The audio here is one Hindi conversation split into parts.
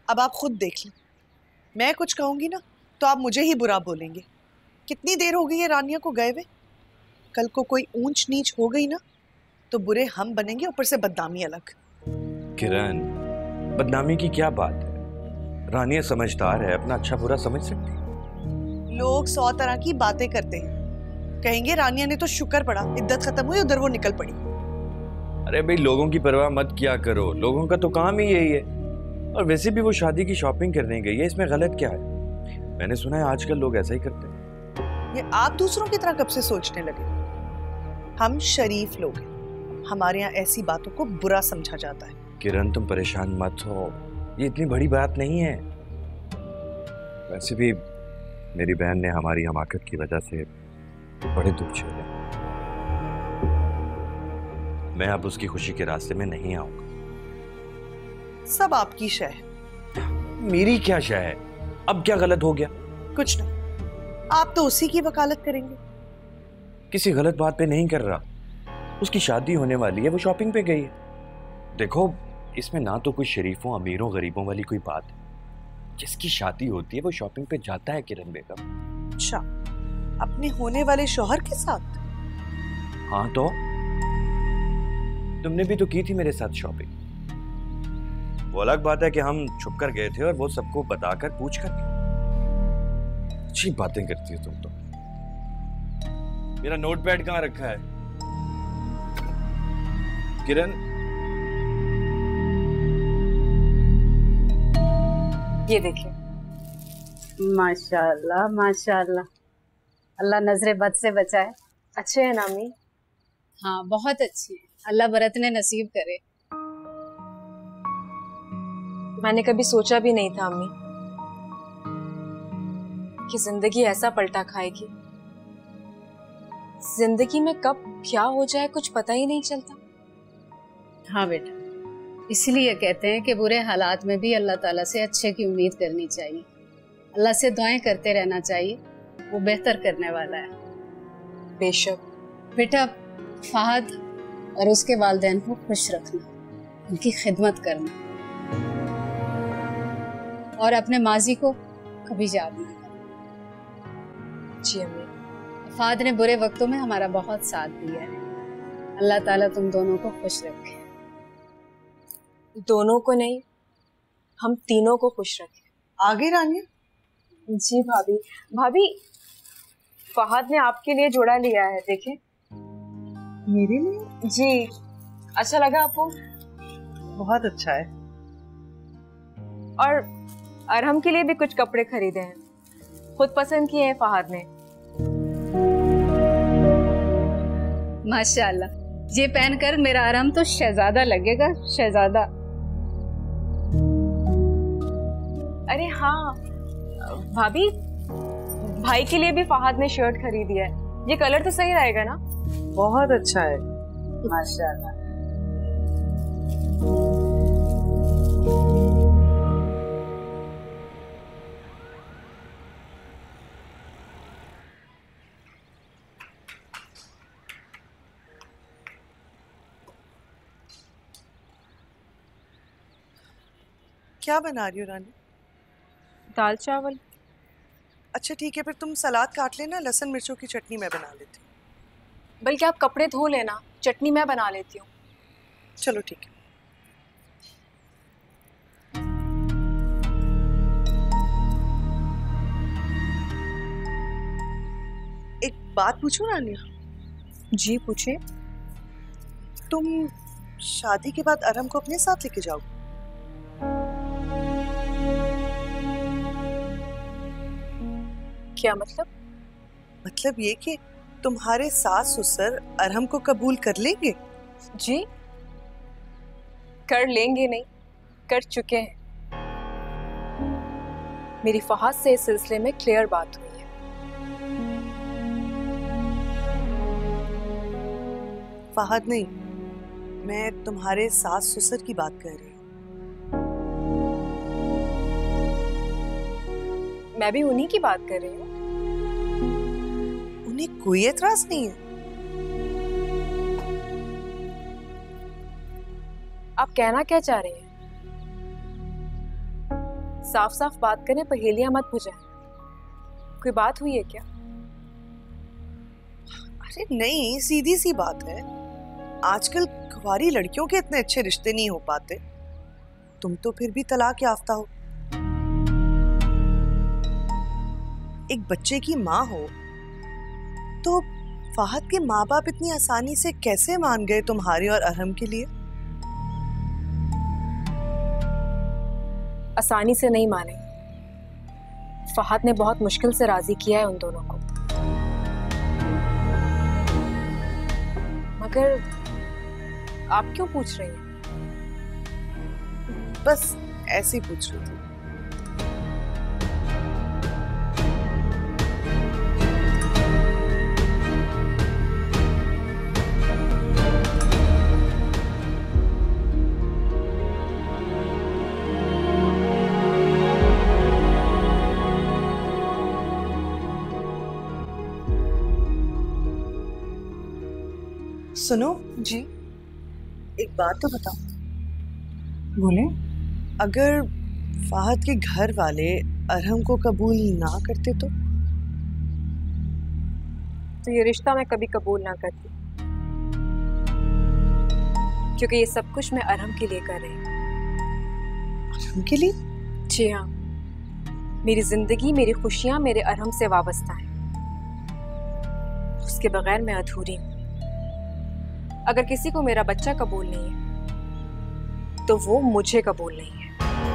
अब आप खुद देख लें, मैं कुछ कहूंगी ना तो आप मुझे ही बुरा बोलेंगे। कितनी देर हो गई है रानिया को गए हुए। कल को कोई ऊंच नीच हो गई ना तो बुरे हम बनेंगे, ऊपर से बदनामी अलग। किरण, बदनामी की क्या बात है? रानिया समझदार है, अपना अच्छा बुरा समझ सकती है। लोग 100 तरह की बातें करते हैं। कहेंगे रानिया ने तो शुक्र पड़ा, इद्दत खत्म हुई, उधर वो निकल पड़ी। अरे भाई, लोगों की परवाह मत किया करो, लोगों का तो काम ही यही है। और वैसे भी वो शादी की शॉपिंग करने गई है, इसमें गलत क्या है? मैंने सुना है आजकल लोग ऐसा ही करते हैं। ये आप दूसरों की तरह कब से सोचने लगे? हम शरीफ लोग हैं, हमारे यहाँ ऐसी बातों को बुरा समझा जाता है। किरण, तुम परेशान मत हो, ये इतनी बड़ी बात नहीं है। वैसे भी मेरी बहन ने हमारी हमाकत की वजह से बड़े दुख झेले। मैं अब उसकी खुशी के रास्ते में नहीं आऊंगा। सब आपकी शय है। मेरी क्या शय है? अब क्या गलत हो गया? कुछ नहीं, आप तो उसी की वकालत करेंगे। किसी गलत बात पे नहीं कर रहा। उसकी शादी होने वाली है, वो शॉपिंग पे गई है। देखो, इसमें ना तो कोई शरीफों अमीरों गरीबों वाली कोई बात है। जिसकी शादी होती है वो शॉपिंग पे जाता है किरण बेगम। अच्छा, अपने होने वाले शौहर के साथ? हाँ तो तुमने भी तो की थी मेरे साथ शॉपिंग। वो अलग बात है कि हम छुप कर गए थे और वो सबको बताकर पूछ कर गए। अच्छी बातें करती हो तुम तो। मेरा नोटपैड कहाँ रखा है किरण? ये देखिए। माशाल्लाह माशाल्लाह, अल्लाह नजरे बद से बचाए। अच्छे हैं नामी? हाँ बहुत अच्छी है, अल्लाह बरतने नसीब करे। मैंने कभी सोचा भी नहीं था अम्मी कि जिंदगी ऐसा पलटा खाएगी। जिंदगी में कब क्या हो जाए कुछ पता ही नहीं चलता। हाँ बेटा, इसलिए कहते हैं कि बुरे हालात में भी अल्लाह ताला से अच्छे की उम्मीद करनी चाहिए। अल्लाह से दुआएं करते रहना चाहिए, वो बेहतर करने वाला है। बेशक। बेटा, फहद और उसके वालिदैन को खुश रखना, उनकी खिदमत करना और अपने माजी को कभी याद नहीं करना। जी अम्मी। फहद ने बुरे वक्तों में हमारा बहुत साथ दिया है। अल्लाह ताला तुम दोनों को खुश रखे। दोनों को नहीं, हम तीनों को खुश रखे। आगे रानिया। जी भाभी। भाभी, फहद ने आपके लिए जोड़ा लिया है, देखें। मेरे लिए? जी। अच्छा लगा आपको? बहुत अच्छा है। और अरहम के लिए भी कुछ कपड़े खरीदे हैं, खुद पसंद किए हैं फहद ने। माशाल्लाह, ये पहनकर मेरा अरहम तो शहजादा लगेगा, शहजादा। अरे हाँ भाभी, भाई के लिए भी फहद ने शर्ट खरीदी है। ये कलर तो सही रहेगा ना? बहुत अच्छा है। माशाल्लाह। क्या बना रही हो रानी? दाल चावल। अच्छा ठीक है, फिर तुम सलाद काट लेना, लहसुन मिर्चों की चटनी मैं बना लेती हूँ। बल्कि आप कपड़े धो लेना, चटनी मैं बना लेती हूँ। चलो ठीक है। एक बात पूछूं रानिया? जी पूछे। तुम शादी के बाद अरहम को अपने साथ लेके जाओगे? क्या मतलब? मतलब ये कि तुम्हारे सास ससुर अरहम को कबूल कर लेंगे? जी, कर लेंगे नहीं, कर चुके हैं। मेरी फहद से इस सिलसिले में क्लियर बात हुई है। फहद नहीं, मैं तुम्हारे सास ससुर की बात कर रही हूँ। मैं भी उन्हीं की बात कर रही हूँ। उन्हें कोई एतराज नहीं है? आप कहना क्या चाह रही हैं? साफ साफ बात करें, पहेलियां मत बुझाएं। कोई बात हुई है क्या? अरे नहीं, सीधी सी बात है। आजकल कुंवारी लड़कियों के इतने अच्छे रिश्ते नहीं हो पाते। तुम तो फिर भी तलाक याफ्ता हो। एक बच्चे की माँ हो तो फहद के माँ बाप इतनी आसानी से कैसे मान गए तुम्हारे और अरहम के लिए? आसानी से नहीं माने। फहद ने बहुत मुश्किल से राजी किया है उन दोनों को। मगर आप क्यों पूछ रही हैं? बस ऐसे ही पूछ रही थी। सुनो जी एक बात तो बताओ। बोले। अगर फहद के घर वाले अरहम को कबूल ना करते तो ये रिश्ता मैं कभी कबूल ना करती, क्योंकि ये सब कुछ मैं अरहम के लिए कर रही हूँ। अरहम के लिए? जी हाँ, मेरी जिंदगी, मेरी खुशियां मेरे अरहम से वाबस्ता हैं। उसके बगैर मैं अधूरी हूँ। अगर किसी को मेरा बच्चा कबूल नहीं है तो वो मुझे कबूल नहीं है।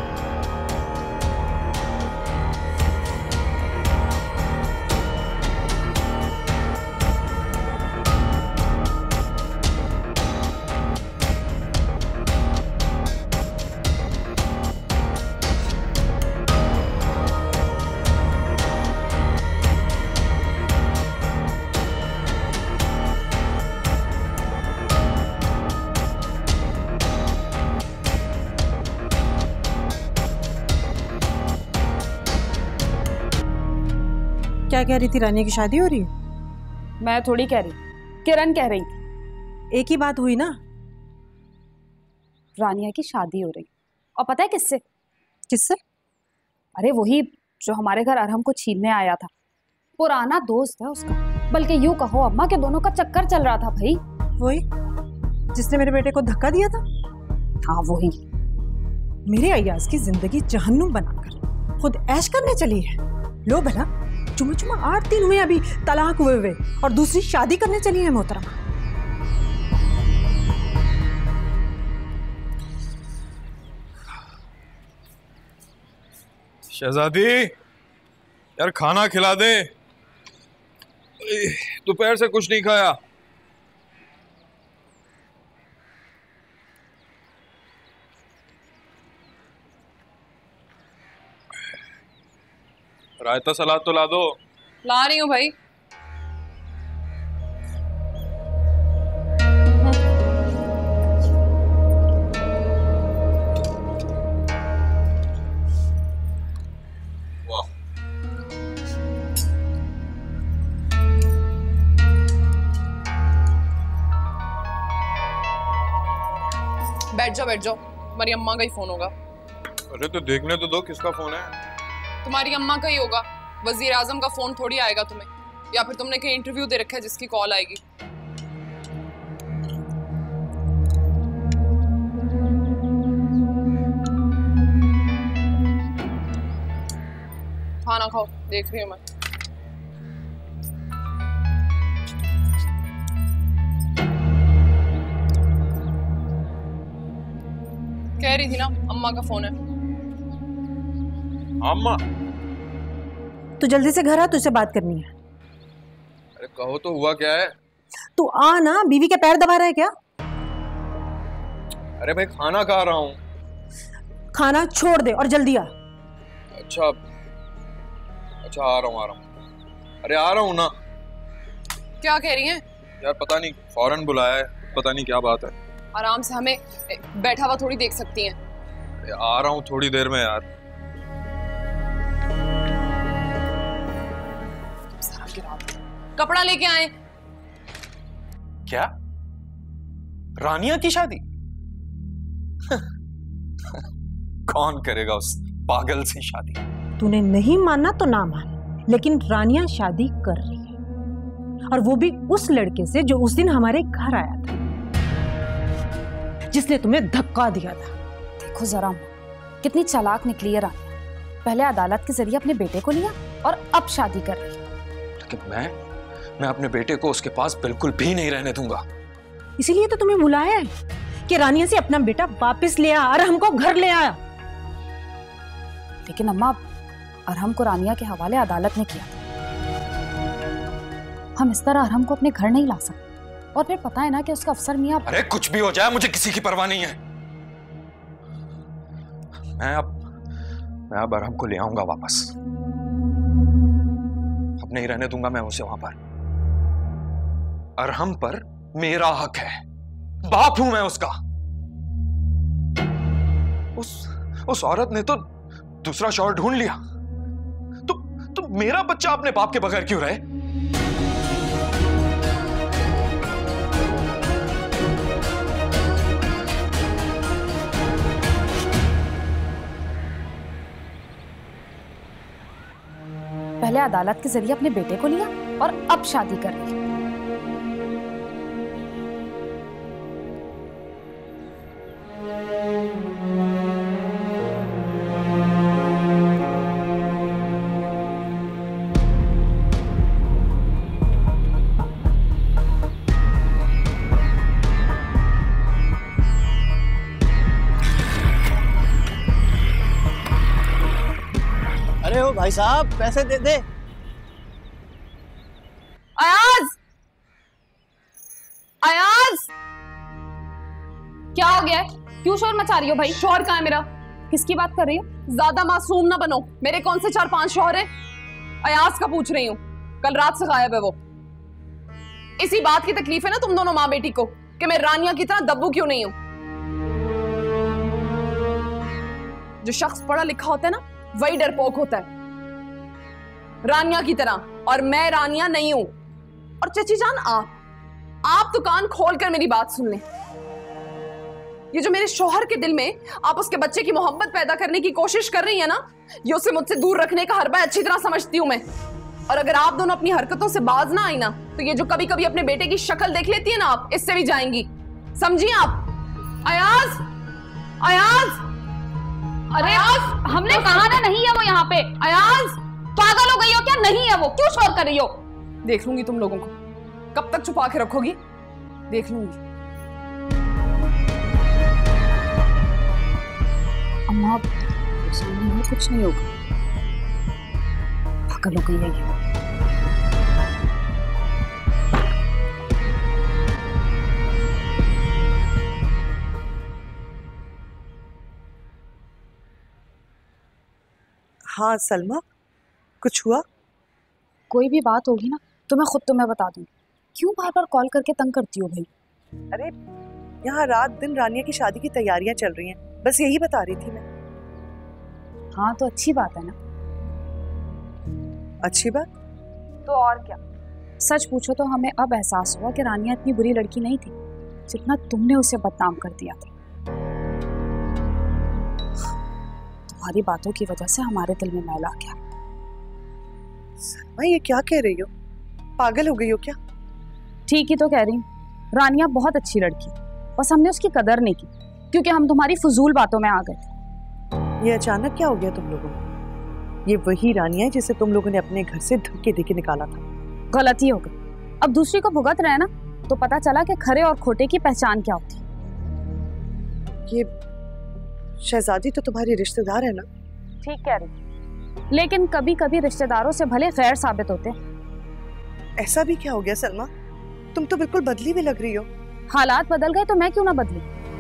क्या कह रही थी? रानिया की शादी हो रही है? मैं थोड़ी कह रही, किरण कह रही थी। एक ही बात हुई ना। रानिया की शादी हो रही, और पता है किससे? किससे? अरे वही जो हमारे घर अरहम को छीनने आया था। पुराना दोस्त है उसका, बल्कि यूं कहो अम्मा के दोनों का चक्कर चल रहा था भाई। वही जिसने मेरे बेटे को धक्का दिया था? हाँ वही। मेरे अय्याज की जिंदगी जहन्नुम बनाकर खुद ऐश करने चली है। लो भला, चुमा चुमा 8 दिन हुए अभी तलाक हुए और दूसरी शादी करने चली है मोहतरमा। शहजादी यार खाना खिला दे, दोपहर से कुछ नहीं खाया। रायता सलाद तो ला दो। ला रही हूँ भाई। वाह, बैठ जाओ बैठ जाओ, तुम्हारी अम्मा का ही फोन होगा। अरे तो देखने तो दो किसका फोन है। तुम्हारी अम्मा का ही होगा, वजीर आजम का फोन थोड़ी आएगा तुम्हें, या फिर तुमने कहीं इंटरव्यू दे रखा है जिसकी कॉल आएगी। खाना खाओ, देख रही हूँ मैं। कह रही थी ना अम्मा का फोन है। अम्मा तू जल्दी से घर आ, तुझसे बात करनी है। अरे कहो तो हुआ क्या है? तू आ ना, बीवी के पैर दबा रहा है क्या? अरे भाई खाना खा रहा हूँ। खाना छोड़ दे और जल्दी आ। अच्छा अच्छा आ रहा हूँ। अरे आ रहा हूँ ना। क्या कह रही हैं? यार पता नहीं फौरन बुलाया है, पता नहीं क्या बात है। आराम से हमें बैठा हुआ थोड़ी देख सकती हैं। अरे आ रहा हूँ थोड़ी देर में यार। कपड़ा लेके आए। क्या? रानिया की शादी? कौन करेगा पागल से शादी। तूने नहीं मानना तो ना मान, लेकिन रानिया शादी कर रही है, और वो भी उस लड़के से जो उस दिन हमारे घर आया था, जिसने तुम्हें धक्का दिया था। देखो जरा अम्मा, कितनी चालाक निकली है रानिया। पहले अदालत के जरिए अपने बेटे को लिया और अब शादी कर रही है। लेकिन मैं अपने बेटे को उसके पास बिल्कुल भी नहीं रहने दूंगा। इसीलिए तो तुम्हें बुलाया है कि रानिया से अपना बेटा वापस ले आ और हमको घर ले आया। लेकिन अम्मा, अरहम को रानिया के हवाले अदालत ने किया था। हम इस तरह अरहम को अपने घर नहीं ला सकते, और फिर पता है ना कि उसका अफसर मियां। अरे कुछ भी हो जाए, मुझे किसी की परवाह नहीं है। मैं अब अरहम को ले आऊंगा वापस। अब नहीं रहने दूंगा मैं उसे वहां पर। अरहम पर मेरा हक है, बाप हूं मैं उसका। उस औरत ने तो दूसरा शौहर ढूंढ लिया, तो मेरा बच्चा अपने बाप के बगैर क्यों रहे? पहले अदालत के जरिए अपने बेटे को लिया और अब शादी कर रही है। अरे ओ भाई साहब, पैसे दे दे। अयाज, अयाज, क्या हो गया? क्यों शोर मचा रही हो भाई? शौहर कहाँ है मेरा? किसकी बात कर रही हो? ज्यादा मासूम ना बनो। मेरे कौन से 4-5 शौहर हैं? अयाज का पूछ रही हूँ, कल रात से गायब है वो। इसी बात की तकलीफ है ना तुम दोनों माँ बेटी को कि मैं रानिया की तरह दब्बू क्यों नहीं हूं। जो शख्स पढ़ा लिखा होता है ना, वही डरपोक होता है, रानिया की तरह। और मैं रानिया नहीं हूं। और चची जान, आप तो कान खोल कर मेरी बात सुन लें। ये जो मेरे शौहर के दिल में आप उसके बच्चे की मोहब्बत पैदा करने की कोशिश कर रही है ना, ये उसे मुझसे दूर रखने का हरबा अच्छी तरह समझती हूं मैं। और अगर आप दोनों अपनी हरकतों से बाज ना आई ना, तो ये जो कभी कभी अपने बेटे की शक्ल देख लेती है ना आप, इससे भी जाएंगी, समझिए आप। अयाज, अयाज, अरे हमने कहा ना नहीं है वो यहाँ पे। अयाज, पागल हो गई हो क्या? नहीं है वो, क्यों शोर कर रही हो? देख लूंगी तुम लोगों को, कब तक छुपा के रखोगी, देख लूंगी। अम्मा, सामने में कुछ नहीं होगा। पागल हो गई है ये। हाँ सलमा, कुछ हुआ? कोई भी बात होगी ना तो मैं खुद तुम्हें बता दूंगी। क्यों बार बार कॉल करके तंग करती हो भाई? अरे यहाँ रात दिन रानिया की शादी की तैयारियां चल रही हैं, बस यही बता रही थी मैं। हाँ तो अच्छी बात है ना। अच्छी बात तो और क्या। सच पूछो तो हमें अब एहसास हुआ कि रानिया इतनी बुरी लड़की नहीं थी जितना तुमने उसे बदनाम कर दिया था। तुम्हारी बातों की वजह से हमारे दिल में मैल आ गया। सलमा, ये क्या कह रही हो? पागल हो गई हो क्या? ठीक ही तो कह रही हूँ। रानिया बहुत अच्छी लड़की, बस हमने उसकी कदर नहीं की क्योंकि हम तुम्हारी फजूल बातों में आ गए थे। ये अचानक क्या हो गया तुम लोगों को? ये वही रानिया है जिसे तुम लोगों ने अपने घर से धक्के देके निकाला था। गलती हो गई। अब दूसरी को भुगत रहे ना, तो पता चला कि खरे और खोटे की पहचान क्या होती। ये शहजादी तो तुम्हारी रिश्तेदार है ना? ठीक कह रही, लेकिन कभी कभी रिश्तेदारों से भले गैर साबित होते हैं। ऐसा भी क्या हो गया सलमा? तुम तो बिल्कुल बदली भी लग रही हो। हालात बदल गए तो मैं क्यों ना बदलूं?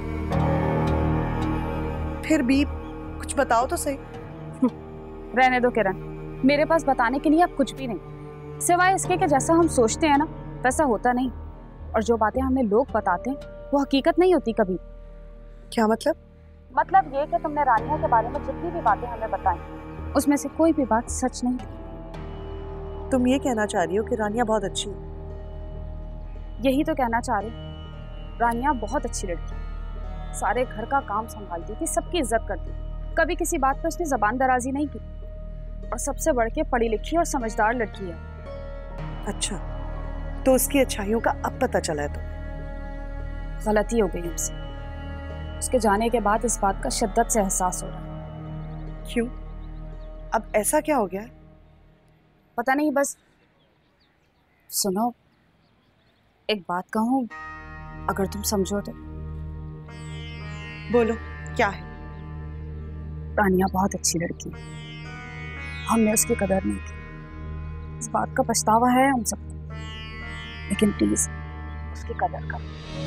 फिर भी कुछ बताओ तो सही। रहने दो किरण, मेरे पास बताने के लिए अब कुछ भी नहीं, सिवाय इसके कि जैसा हम सोचते हैं ना वैसा होता नहीं, और जो बातें हमें लोग बताते हैं वो हकीकत नहीं होती कभी। क्या मतलब? मतलब ये कि तुमने रानिया के बारे में जितनी भी बातें हमें बताई उसमें से कोई भी बात सच नहीं थी। तुम ये कहना चाह रही हो कि रानिया बहुत अच्छी है? यही तो कहना चाह रही। रानिया बहुत अच्छी लड़की, सारे घर का काम संभालती थी, सबकी इज्जत करती थी, कभी किसी बात पर उसने जबान दराजी नहीं की, और सबसे बढ़ के पढ़ी लिखी और समझदार लड़की है। अच्छा, तो उसकी अच्छाइयों का अब पता चला है? तो गलती हो गई हमसे। उसके जाने के बाद इस बात का शिद्दत से एहसास हो रहा है। क्यों? अब ऐसा क्या हो गया है? पता नहीं, बस सुनो, एक बात कहूँ, अगर तुम समझो तो। बोलो, क्या है? रानिया बहुत अच्छी लड़की है, हमने उसकी कदर नहीं की। इस बात का पछतावा है हम सबको, लेकिन प्लीज उसकी कदर करो।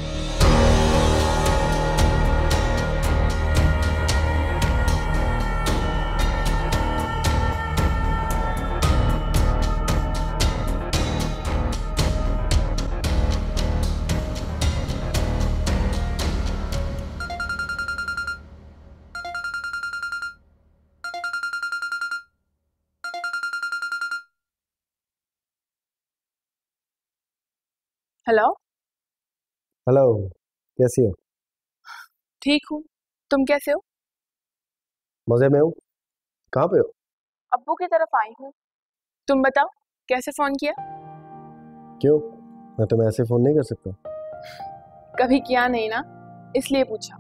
हेलो। हेलो, कैसी हो? ठीक हूँ, तुम कैसे हो? मजे में हूँ। कहाँ पे हो? अब्बू की तरफ आई हूँ। तुम बताओ, कैसे फोन किया? क्यों, मैं तुम्हें ऐसे फोन नहीं कर सकता? कभी किया नहीं ना, इसलिए पूछा।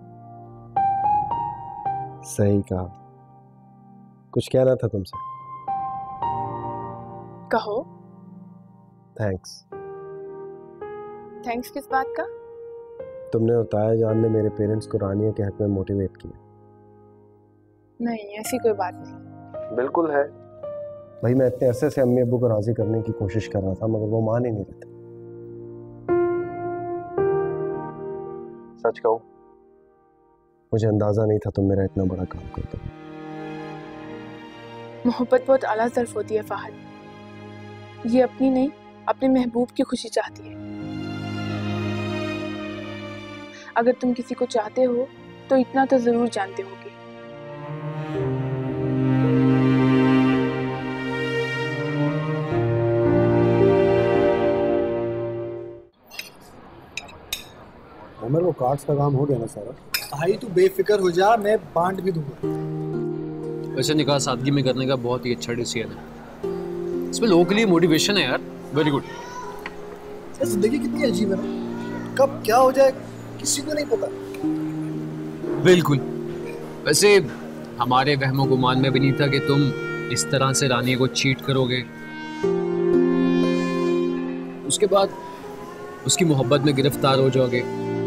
सही कहा। कुछ कहना था तुमसे। कहो। थैंक्स। थैंक्स किस बात का? तुमने और ताया जान ने मेरे पेरेंट्स को रानिया के हक में मोटिवेट किया। नहीं, ऐसी कोई बात नहीं। बिल्कुल है भाई, मैं इतने अरसे से अम्मी अब्बू को राजी करने की कोशिश कर रहा था, मगर वो मान ही नहीं रहे थे। सच कहूं, मुझे अंदाजा नहीं था तुम मेरा इतना बड़ा काम कर दोगे। मोहब्बत बहुत आला ज़र्फ होती है फहद। ये अपनी नहीं, अपने महबूब की खुशी चाहती है। अगर तुम किसी को चाहते हो तो इतना तो जरूर जानते होगे। उमर, वो कार्ड्स का काम हो गया ना सारा? भाई तू बेफिक्र हो जा, मैं बांट भी दूंगा। वैसे निकाह सादगी में करने का बहुत ही अच्छा डिसीजन है। इसमें लोगों के लिए मोटिवेशन है यार। Very good. जिंदगी कितनी अजीब है ना, कब क्या हो जाए किसी को नहीं पता। बिल्कुल। वैसे हमारे वहमो गुमान में भी नहीं था कि तुम इस तरह से रानी को चीट करोगे, उसके बाद उसकी मोहब्बत में गिरफ्तार हो जाओगे,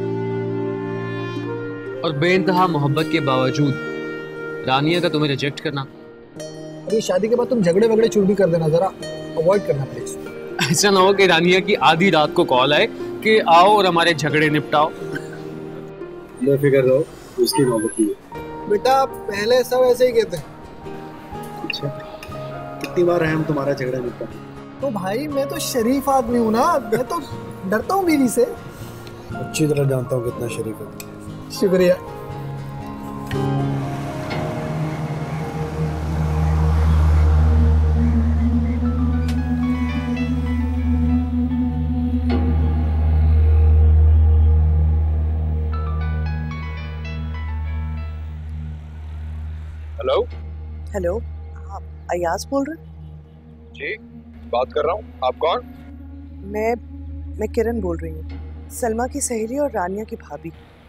और बेइंतहा मोहब्बत के बावजूद रानिया का तुम्हें रिजेक्ट करना। अरे शादी के बाद तुम झगड़े वगड़े चुड़ भी कर देना, जरा अवॉइड करना प्लीज। ऐसा ना हो कि रानिया की आधी रात को कॉल आए कि आओ और हमारे झगड़े निपटाओ। बेफिक्र रहो, उसकी नौबत है। बेटा पहले सब ऐसे ही कहते हैं। अच्छा, कितनी बार है हम तुम्हारा झगड़ा निपटा? तो भाई मैं तो शरीफ आदमी हूँ ना, मैं तो डरता हूँ बीवी से। अच्छी तरह जानता हूँ कितना शरीफ है। शुक्रिया। हेलो। हेलो, आप अयाज बोल रहे? जी, बात कर रहा हूँ। आप कौन? मैं किरण बोल रही हूँ, सलमा की सहेली और रानिया की भाभी।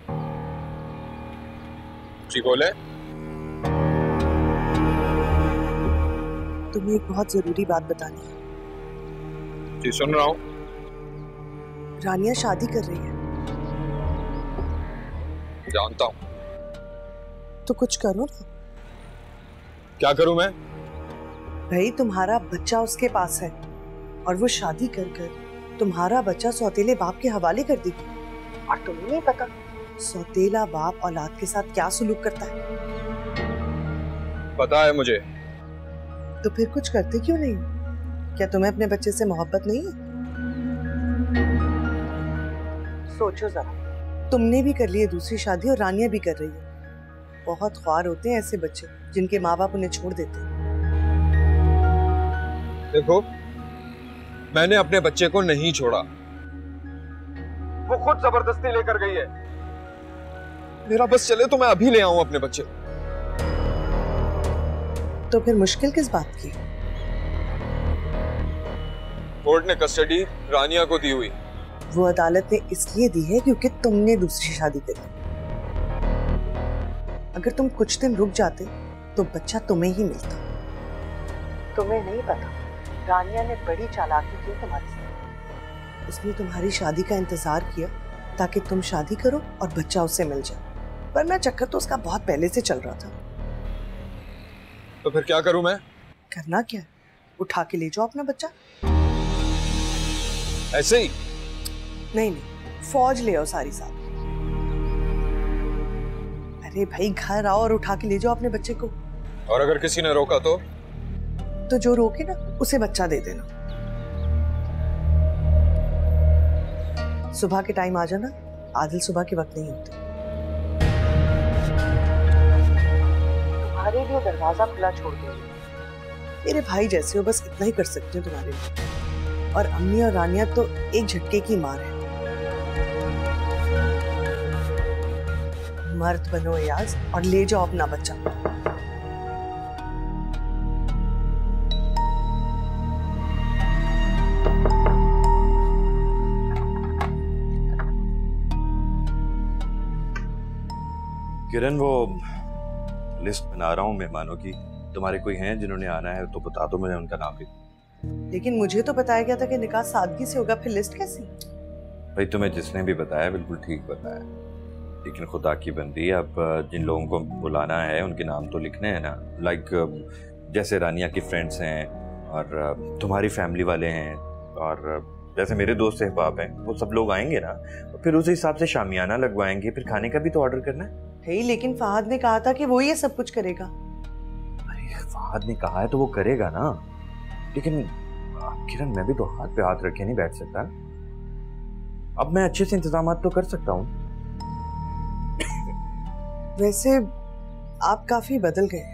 जी बोले। तुम्हें एक बहुत जरूरी बात बतानी है। जी सुन रहा हूँ। रानिया शादी कर रही है। जानता हूँ। तो कुछ करो ना। क्या करूँ मैं? भाई तुम्हारा बच्चा उसके पास है और वो शादी कर कर तुम्हारा बच्चा सौतेले बाप के हवाले कर देगी, और तुम्हें नहीं पता सौतेला बाप औलाद के साथ क्या सुलूक करता है। पता है मुझे। तो फिर कुछ करते क्यों नहीं? क्या तुम्हें अपने बच्चे से मोहब्बत नहीं है? सोचो जरा, तुमने भी कर ली है दूसरी शादी और रानिया भी कर रही है। बहुत ख्वार होते हैं ऐसे बच्चे जिनके माँ बाप उन्हें छोड़ देते हैं। देखो, मैंने अपने बच्चे को नहीं छोड़ा, वो खुद जबरदस्ती लेकर गई है। मेरा बस चले तो मैं अभी ले आऊं अपने बच्चे। तो फिर मुश्किल किस बात की? कोर्ट ने कस्टडी रानिया को दी हुई। वो अदालत ने इसलिए दी है क्योंकि तुमने दूसरी शादी करी। अगर तुम कुछ दिन रुक जाते तो बच्चा तुम्हें ही मिलता। तुम्हें नहीं पता, रानिया ने बड़ी चालाकी की तुम्हारे साथ। उसने तुम्हारी शादी का इंतजार किया ताकि तुम शादी करो और बच्चा उससे मिल जाए, वरना चक्कर तो उसका बहुत पहले से चल रहा था। तो फिर क्या करूं मैं? करना क्या है, उठा के ले जाओ अपना बच्चा। ऐसे ही? नहीं, फौज ले आओ सारी साथ। अरे भाई घर आओ और उठा के ले जाओ अपने बच्चे को। और अगर किसी ने रोका तो जो रोके ना उसे बच्चा दे देना। सुबह के टाइम आ जाना, आदिल सुबह के वक्त नहीं होते। तुम्हारे लिए दरवाजा खुला छोड़ दो। मेरे भाई जैसे हो, बस इतना ही कर सकते हो तुम्हारे लिए। और अम्मी और रानिया तो एक झटके की मार है। मर्द बनो याज और ले जाओ अपना बच्चा। किरण, वो लिस्ट बना रहा हूँ मेहमानों की। तुम्हारे कोई हैं जिन्होंने आना है तो बता दो मुझे उनका नाम भी। लेकिन मुझे तो बताया गया था कि निकाह सादगी से होगा, फिर लिस्ट कैसी? भाई तुम्हें जिसने भी बताया बिल्कुल ठीक बताया, लेकिन खुदा की बंदी, अब जिन लोगों को बुलाना है उनके नाम तो लिखने हैं ना। लाइक जैसे रानिया की फ्रेंड्स हैं और तुम्हारी फैमिली वाले हैं, और जैसे मेरे दोस्त अहबाब हैं, वो सब लोग आएंगे ना। फिर उस हिसाब से शामियाना लगवाएंगे, फिर खाने का भी तो ऑर्डर करना है। लेकिन फहद ने कहा था कि वो ये सब कुछ करेगा। अरे फहद ने कहा है तो वो करेगा ना, लेकिन किरण मैं भी तो हाथ पे हाथ रखे नहीं बैठ सकता। अब मैं अच्छे से इंतजाम तो कर सकता हूँ। वैसे आप काफी बदल गए।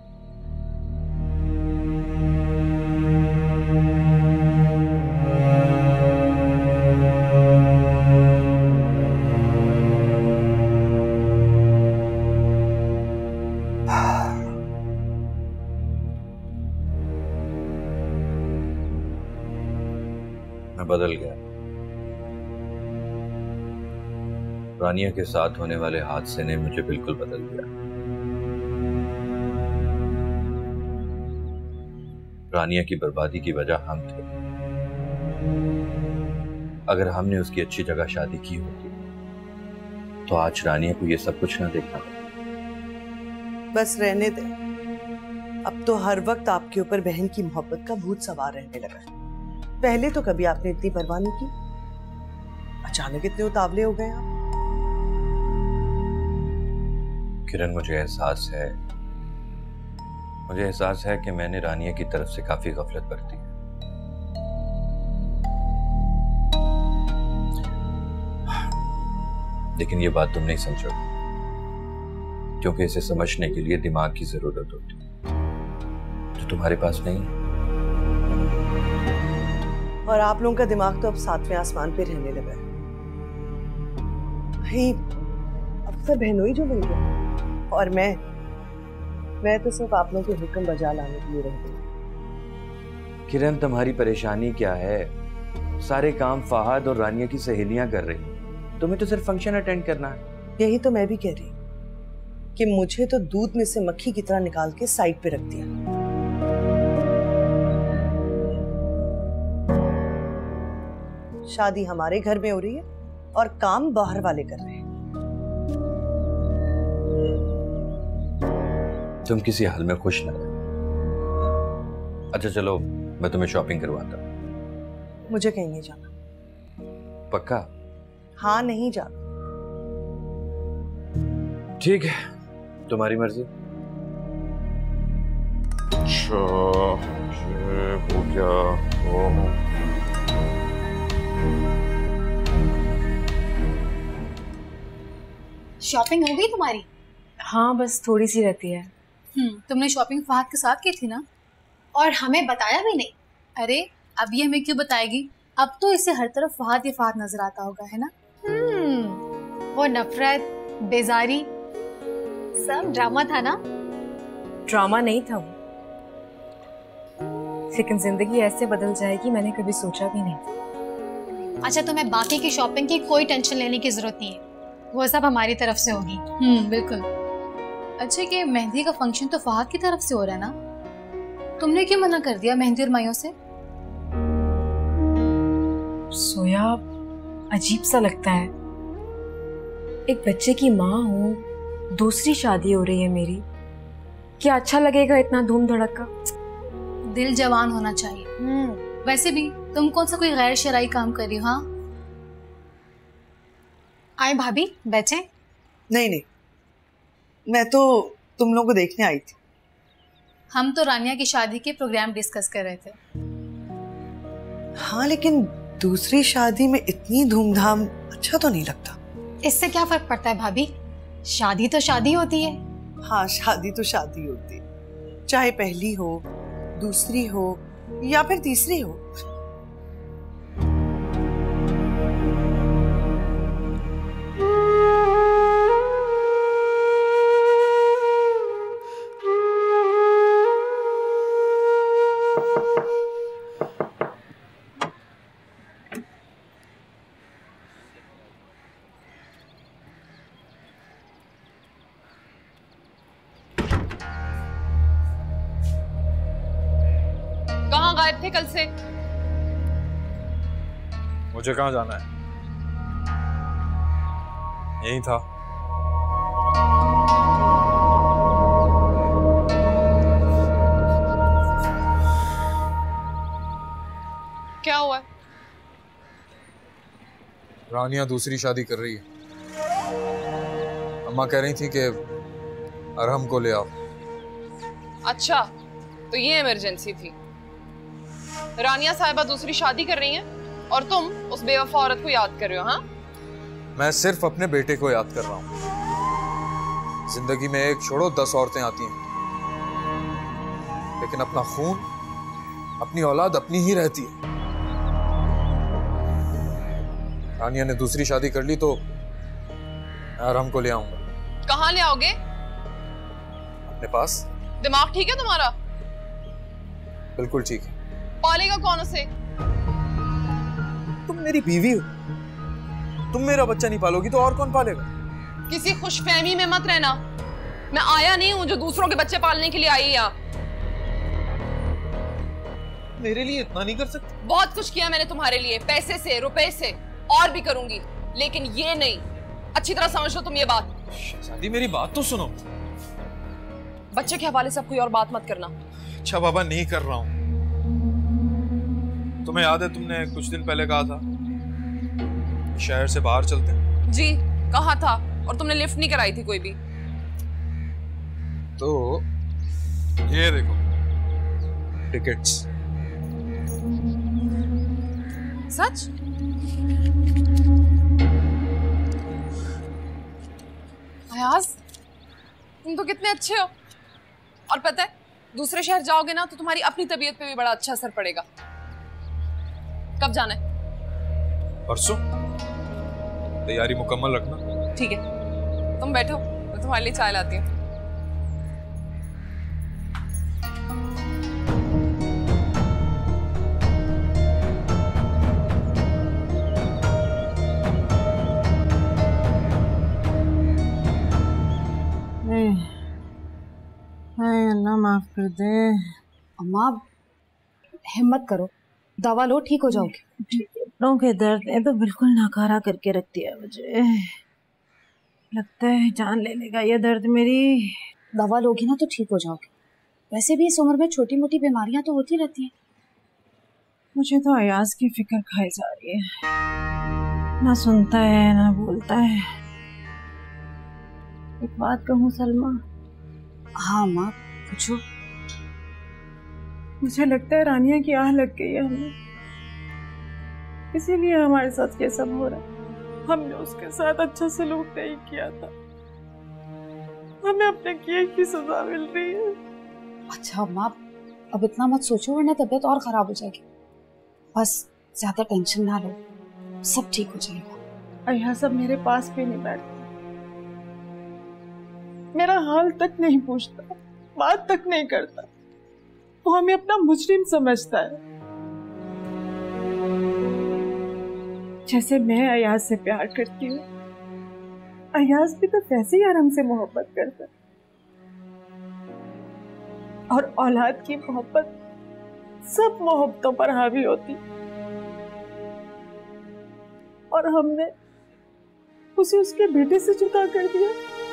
मैं बदल गया। रानिया के साथ होने वाले हादसे ने मुझे बिल्कुल बदल दिया। रानिया की बर्बादी की वजह हम थे। अगर हमने उसकी अच्छी जगह शादी की होती तो आज रानिया को ये सब कुछ ना देखना पड़ता। बस रहने दे। अब तो हर वक्त आपके ऊपर बहन की मोहब्बत का भूत सवार रहने लगा है। पहले तो कभी आपने इतनी परवाह नहीं की, अचानक इतने उतावले हो गए आप। किरण, मुझे एहसास है कि मैंने रानिया की तरफ से काफी गफलत बरती है। लेकिन ये बात तुम नहीं समझोगे, क्योंकि इसे समझने के लिए दिमाग की जरूरत होती है जो तुम्हारे पास नहीं है। और आप लोगों का दिमाग तो अब 7वें आसमान पे रहने लगा है। भाई अक्सर बहनोई जो मिल गया, और मैं तो सिर्फ आप लोगों के हुक्म बजा लाने के लिए रह गई। किरण, तुम्हारी परेशानी क्या है? सारे काम फहद और रानिया की सहेलियां कर रही, तुम्हें तो सिर्फ फंक्शन अटेंड करना है। यही तो मैं भी कह रही कि मुझे तो दूध में से मक्खी की तरह निकाल के साइड पे रख दिया। शादी हमारे घर में हो रही है और काम बाहर वाले कर रहे हैं। तुम किसी हाल में खुश ना रहो। अच्छा चलो, मैं तुम्हें शॉपिंग करवाता हूँ। मुझे कहीं नहीं जाना। पक्का? हाँ, नहीं जाना। ठीक है, तुम्हारी मर्जी। अच्छा हो गया। शॉपिंग हो गई तुम्हारी? हाँ, बस थोड़ी सी रहती है। तुमने शॉपिंग फहद के साथ की थी ना, और हमें बताया भी नहीं। अरे अब ये हमें क्यों बताएगी? अब तो इसे हर तरफ फहद ही फहद नजर आता होगा, है ना? वो नफरत, बेजारी, सब ड्रामा था ना? ड्रामा नहीं था वो, लेकिन जिंदगी ऐसे बदल जाएगी मैंने कभी सोचा भी नहीं। अच्छा, तुम्हें बाकी की शॉपिंग की कोई टेंशन लेने की जरूरत नहीं है, वो सब हमारी तरफ से होगी। बिल्कुल। अच्छा, कि मेहंदी का फंक्शन तो फहद की तरफ से हो रहा है ना, तुमने क्यों मना कर दिया मेहंदी और माइयों से? सोया, अजीब सा लगता है। एक बच्चे की माँ हूँ, दूसरी शादी हो रही है मेरी, क्या अच्छा लगेगा इतना धूम धड़का? दिल जवान होना चाहिए। वैसे भी तुम कौन सा कोई गैर शरई काम कर रही हो? हाँ, आए भाभी, बैठे। नहीं नहीं, मैं तो तुम लोगों को देखने आई थी। हम तो रानिया की शादी के प्रोग्राम डिस्कस कर रहे थे। हाँ, लेकिन दूसरी शादी में इतनी धूमधाम अच्छा तो नहीं लगता। इससे क्या फर्क पड़ता है भाभी, शादी तो शादी होती है। हाँ, शादी तो शादी होती है, चाहे पहली हो, दूसरी हो या फिर तीसरी हो। कहाँ गायब थे कल से? मुझे कहाँ जाना है, यही था। क्या हुआ? रानिया दूसरी शादी कर रही है। अम्मा कह रही थी कि अरहम को ले आओ। अच्छा, तो ये इमरजेंसी थी। रानिया साहिबा दूसरी शादी कर रही हैं और तुम उस बेवफा औरत को याद कर रहे हो? हाँ, मैं सिर्फ अपने बेटे को याद कर रहा हूँ। जिंदगी में एक छोड़ो 10 औरतें आती हैं, लेकिन अपना खून, अपनी औलाद अपनी ही रहती है। रानिया ने दूसरी शादी कर ली तो मैं अरहम को ले आऊंगा। कहाँ ले आओगे? अपने पास। दिमाग ठीक है तुम्हारा? बिल्कुल ठीक है। पालेगा कौन उसे? तुम मेरी बीवी हो, तुम मेरा बच्चा नहीं पालोगी तो और कौन पालेगा? किसी खुशफहमी में मत रहना। मैं आया नहीं हूं जो दूसरों के बच्चे पालने के लिए आई यहाँ। मेरे लिए इतना नहीं कर सकती? बहुत कुछ किया मैंने तुम्हारे लिए, पैसे से, रुपए से, और भी करूंगी, लेकिन ये नहीं। अच्छी तरह समझ लो तुम ये बात। शहजादी, मेरी बात तो सुनो। बच्चे के हवाले से अब कोई और बात मत करना। अच्छा बाबा, नहीं कर रहा हूं। तुम्हें याद है तुमने कुछ दिन पहले कहा था शहर से बाहर चलते हैं? जी, कहा था, और तुमने लिफ्ट नहीं कराई थी कोई भी। तो ये देखो टिकट्स। सच? अयाज, तुम तो कितने अच्छे हो। और पता है, दूसरे शहर जाओगे ना तो तुम्हारी अपनी तबीयत पे भी बड़ा अच्छा असर पड़ेगा। कब जाना है? परसों। तैयारी मुकम्मल रखना। ठीक है, तुम बैठो, मैं तुम्हारे लिए चाय लाती हूँ। अल्लाह माफ कर दे। अम्मा, हिम्मत करो, दवा लो, ठीक हो जाओगे। घुटनों के दर्द ने तो बिल्कुल नाकारा करके रख दिया मुझे। लगता है जान ले लेगा ये दर्द मेरी। दवा लोगी ना तो ठीक हो जाओगे। वैसे भी इस उम्र में छोटी मोटी बीमारियां तो होती रहती हैं। मुझे तो अयाज की फिक्र खाई जा रही है, ना सुनता है ना बोलता है। एक बात कहूँ सलमा? हाँ माँ, पूछो। मुझे लगता है रानिया की आह लग गई है हमें, इसीलिए हमारे साथ ये सब हो रहा है। हमने उसके साथ अच्छा सलूक नहीं किया था, हमें अपने किए की सजा मिल रही है। अच्छा माँ, अब इतना मत सोचो वरना तबीयत और खराब हो जाएगी। बस ज्यादा टेंशन ना लो, सब ठीक हो जाएगा। अय्या सब मेरे पास भी नहीं बैठता, मेरा हाल तक नहीं पूछता, बात तक नहीं करता। वो हमें अपना मुजरिम समझता है। जैसे मैं अयाज से प्यार करती हूँ, अयाज भी तो वैसे ही आराम से मोहब्बत करता है। और औलाद की मोहब्बत सब मोहब्बतों पर हावी होती, और हमने उसे उसके बेटे से जुदा कर दिया।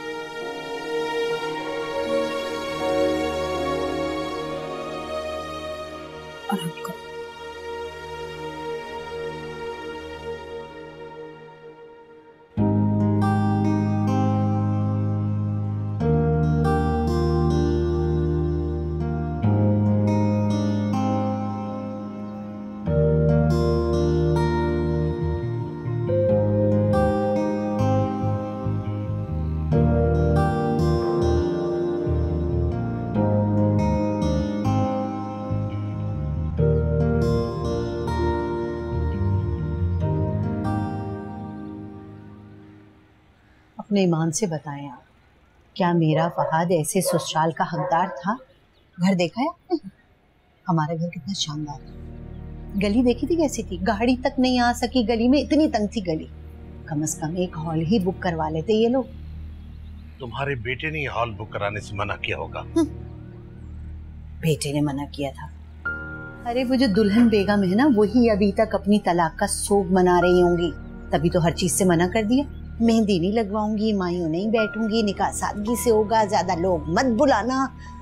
अपने ईमान से बताएं आप, क्या मेरा फहाद ऐसे ससुराल का हकदार था? घर देखा है हमारा घर कितना शानदार है। गली देखी थी कैसी थी, गाड़ी तक नहीं आ सकी गली में, इतनी तंग थी गली। कम से कम एक हॉल ही बुक करवा लेते ये लोग। तुम्हारे बेटे ने हॉल बुक कराने से मना किया होगा। बेटे ने मना किया था? अरे वो जो दुल्हन बेगम है ना, वही अभी तक अपनी तलाक का सोग मना रही होंगी, तभी तो हर चीज से मना कर दिया। मेहंदी नहीं लगवाऊंगी, मायूं नहीं बैठूंगी, निकाह सादगी से होगा, ज्यादा लोग मत बुलाना।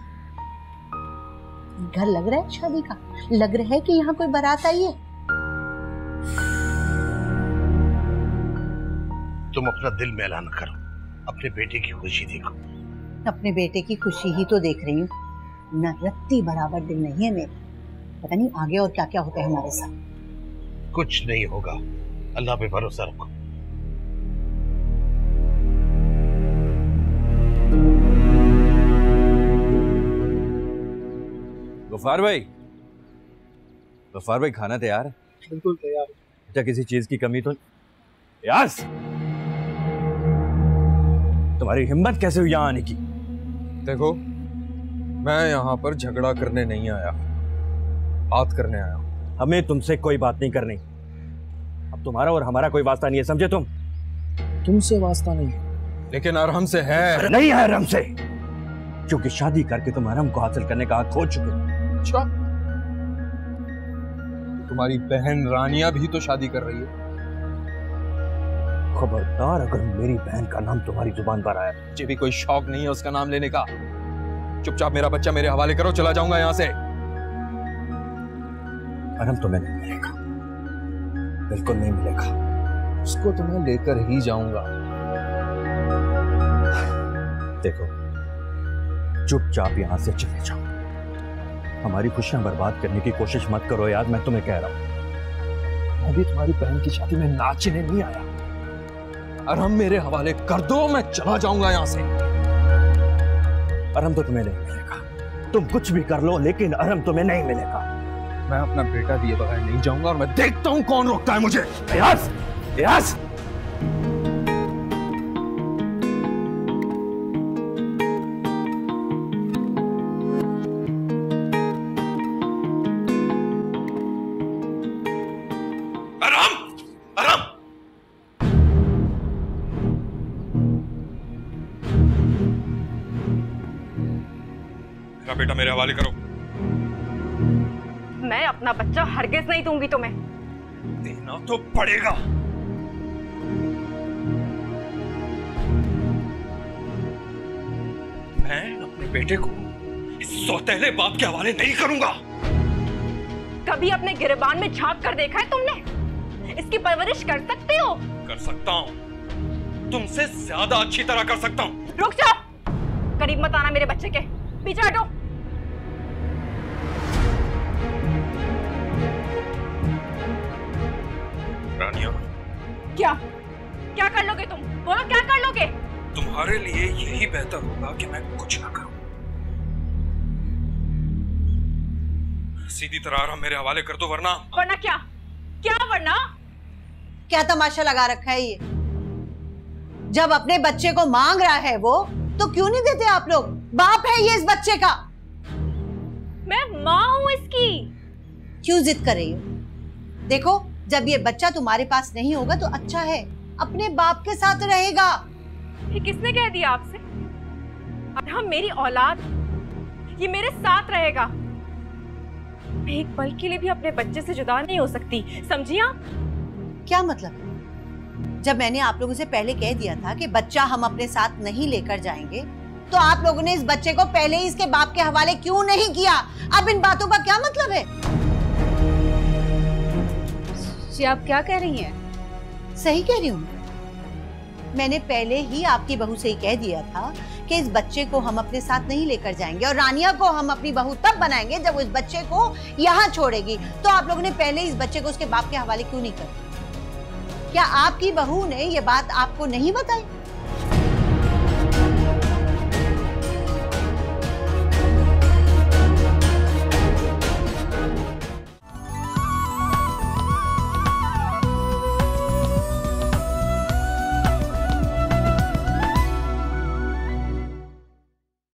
घर लग रहा है शादी का, लग रहा है कि यहाँ कोई बारात आई है। तुम अपना दिल मैला न करो, अपने बेटे की खुशी देखो। अपने बेटे की खुशी ही तो देख रही हूँ, न रत्ती बराबर दिल नहीं है मेरा। पता नहीं आगे और क्या क्या होता है हमारे साथ। कुछ नहीं होगा, अल्लाह पे भरोसा रखो। गफ्फार भाई खाना तैयार है? बिल्कुल तैयार है। क्या किसी चीज की कमी तो? यास, तुम्हारी हिम्मत कैसे हुई यहाँ आने की? देखो, मैं यहाँ पर झगड़ा करने नहीं आया, बात करने आया। हमें तुमसे कोई बात नहीं करनी। अब तुम्हारा और हमारा कोई वास्ता नहीं है, समझे तुम? तुमसे वास्ता नहीं है, लेकिन अरहम से है। नहीं है अरहम से, क्योंकि शादी करके तुम अरहम को हासिल करने का हक खो चुके हो। अच्छा, तुम्हारी बहन रानिया भी तो शादी कर रही है। खबरदार अगर मेरी बहन का नाम तुम्हारी जुबान पर आया। मुझे भी कोई शौक नहीं है उसका नाम लेने का। चुपचाप मेरा बच्चा मेरे हवाले करो, चला जाऊंगा यहाँ से। अरहम तुम्हें नहीं मिलेगा, बिल्कुल नहीं मिलेगा। उसको तो मैं लेकर ही जाऊंगा। देखो, चुपचाप यहाँ से चले जाओ। हमारी खुशियां बर्बाद करने की कोशिश मत करो यार, मैं तुम्हें कह रहा हूं। मैं भी तुम्हारी बहन की शादी में नाचने नहीं आया। अरहम मेरे हवाले कर दो, मैं चला जाऊंगा यहाँ से। अरहम तो तुम्हें नहीं मिलेगा, तुम कुछ भी कर लो, लेकिन अरहम तुम्हें नहीं मिलेगा। मैं अपना बेटा दिए बगैर नहीं जाऊंगा, और मैं देखता हूं कौन रोकता है मुझे। यास, यास। बेटा मेरे हवाले करो। मैं अपना बच्चा हरगिज नहीं दूंगी तुम्हें। देना तो पड़ेगा। मैं अपने बेटे को इस सौतेले बाप के हवाले नहीं करूंगा। कभी अपने गिरबान में झांक कर देखा है तुमने? इसकी परवरिश कर सकते हो? कर सकता हूं, तुमसे ज्यादा अच्छी तरह कर सकता हूं। रुक जाओ, करीब मत आना मेरे बच्चे के, पीछे हटो। रानिया, क्या क्या कर लोगे तुम? बोलो क्या कर लोगे? तुम्हारे लिए यही बेहतर होगा कि मैं कुछ ना करूं। सीधी तरह मेरे हवाले कर दो, वरना क्या? क्या वरना? क्या तमाशा लगा रखा है ये? जब अपने बच्चे को मांग रहा है वो, तो क्यों नहीं देते आप लोग? बाप है ये इस बच्चे का। मैं माँ हूँ इसकी। क्यों जिद कर रही हो? देखो, जब ये बच्चा तुम्हारे पास नहीं होगा तो अच्छा है, अपने बाप के साथ रहेगा। ये किसने कह दिया आपसे? अब हम मेरी औलाद, ये मेरे साथ रहेगा। मैं एक पल के लिए भी अपने बच्चे से जुदा नहीं हो सकती, समझी आप? क्या मतलब? जब मैंने आप लोगों से पहले कह दिया था कि बच्चा हम अपने साथ नहीं लेकर जाएंगे, तो आप लोगों ने इस बच्चे को पहले ही इसके बाप के हवाले क्यों नहीं किया? अब इन बातों का क्या मतलब है? जी आप क्या कह रही हैं? सही कह रही हूँ। मैंने पहले ही आपकी बहू से ही कह दिया था कि इस बच्चे को हम अपने साथ नहीं लेकर जाएंगे और रानिया को हम अपनी बहू तब बनाएंगे जब वो इस बच्चे को यहाँ छोड़ेगी। तो आप लोगों ने पहले इस बच्चे को उसके बाप के हवाले क्यों नहीं कर? क्या आपकी बहू ने ये बात आपको नहीं बताई?